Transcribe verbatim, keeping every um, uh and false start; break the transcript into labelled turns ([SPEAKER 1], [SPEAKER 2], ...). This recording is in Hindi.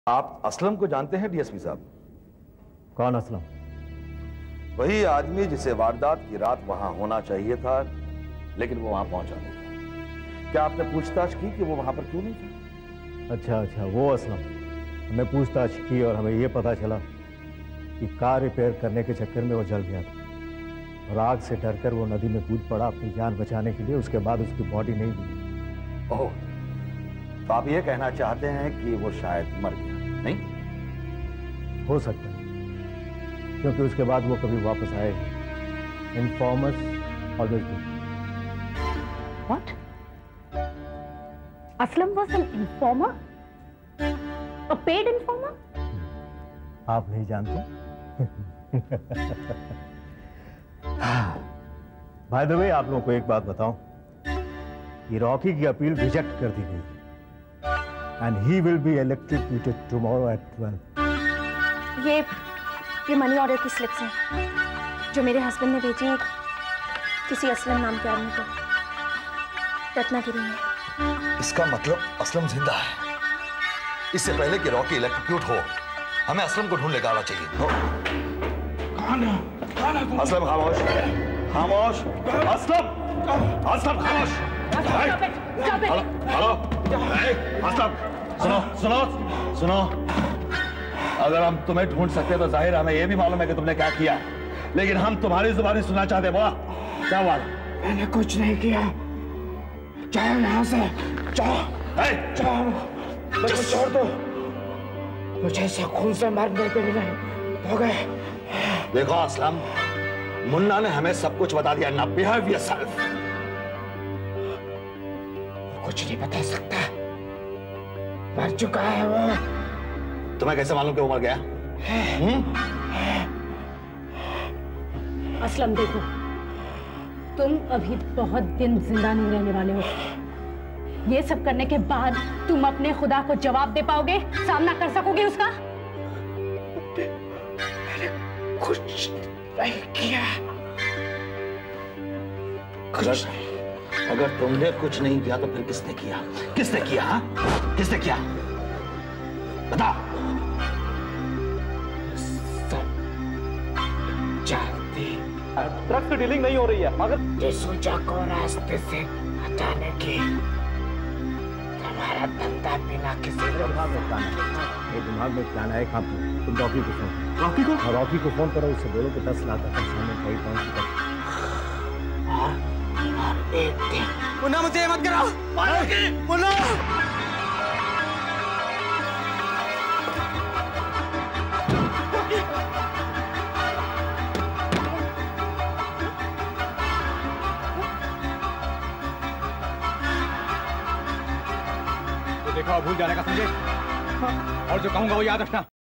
[SPEAKER 1] आप असलम को जानते हैं डीएसपी साहब?
[SPEAKER 2] कौन असलम?
[SPEAKER 1] वही आदमी जिसे वारदात की रात वहां होना चाहिए था, लेकिन वो वहां पहुंचा नहीं था। क्या आपने पूछताछ की कि वो वहां पर क्यों नहीं था?
[SPEAKER 2] अच्छा अच्छा, वो असलम। हमने पूछताछ की और हमें ये पता चला कि कार रिपेयर करने के चक्कर में वो जल गया था और आग से डरकर वो नदी में कूद पड़ा अपनी जान बचाने के लिए। उसके बाद उसकी बॉडी नहीं मिली।
[SPEAKER 1] ओह, तो आप ये कहना चाहते हैं कि वो शायद मर गया? नहीं
[SPEAKER 2] हो सकता है, क्योंकि उसके बाद वो कभी वापस आएगा। Informers always do.
[SPEAKER 3] What? Aslam was an informer? A paid informer?
[SPEAKER 2] आप नहीं जानते? बाय द वे, आप लोगों को एक बात बताऊं, ये रॉकी की अपील रिजेक्ट कर दी गई and he will be electrocuted tomorrow at twelve.
[SPEAKER 3] ये ये मनी ऑर्डर की स्लिप्स हैं जो मेरे हस्बैंड ने भेजी हैं किसी असलम नाम के आदमी को रत्नागिरी में।
[SPEAKER 4] इसका मतलब असलम जिंदा है। इससे पहले कि रॉकी इलेक्ट्रोक्यूट हो, हमें असलम को ढूंढ लेकर आना चाहिए।
[SPEAKER 5] कौन है? कौन है?
[SPEAKER 1] असलम खामोश, खामोश। असलम, असलम खामोश। हेलो, हेलो, असलम, सुनो, सुनो, सुनो। अगर हम तुम्हें ढूंढ सकते तो जाहिर हमें यह भी मालूम है कि तुमने क्या किया, लेकिन हम तुम्हारी जुबानी सुनना चाहते हैं। बोला क्या हुआ?
[SPEAKER 5] मैंने कुछ नहीं किया। जाओ यहाँ से, जाओ, जाओ, मुझे छोड़ दो। मुझे ऐसे खून से मारने के लिए हो गए।
[SPEAKER 4] देखो असलम, मुन्ना ने हमें सब कुछ बता दिया। ना बिहेव योरसेल्फ।
[SPEAKER 5] वो कुछ नहीं बता सकता, मर चुका है वो।
[SPEAKER 4] तुम्हें कैसे मालूम कि वो मर गया?
[SPEAKER 3] असलम देखो, तुम अभी बहुत दिन जिंदा नहीं रहने वाले हो। ये सब करने के बाद तुम अपने खुदा को जवाब दे पाओगे? सामना कर सकोगे उसका?
[SPEAKER 5] मैंने कुछ नहीं किया।
[SPEAKER 4] अगर, अगर तुमने कुछ नहीं किया तो फिर किसने किया? किसने किया? हा? किसने किया? बता।
[SPEAKER 2] ड्रग्स की डीलिंग नहीं हो रही है, मगर
[SPEAKER 5] ये सोचा को रास्ते से हटाने की। तुम्हारा धंधा बिना किसी
[SPEAKER 2] दिमाग में प्लान है। ये दिमाग में प्लान है। कहाँ पे? तुम रॉकी को फोन रॉकी को हाँ, रॉकी को फोन करो। उससे बोलो कि दस लाख का सामने कहीं पहुंच चुका।
[SPEAKER 5] और एक दिन
[SPEAKER 6] मुन्ना, मुझे मत कराओ। मुन्ना,
[SPEAKER 2] देखा भूल जाने का समझे, और जो कहूंगा वो याद रखना।